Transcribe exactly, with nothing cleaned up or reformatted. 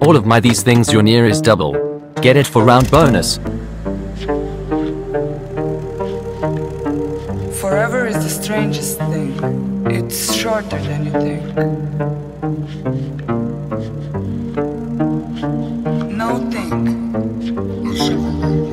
all of my these things your nearest double. Get it for round bonus. Forever is the strangest thing. It's shorter than you think. No think.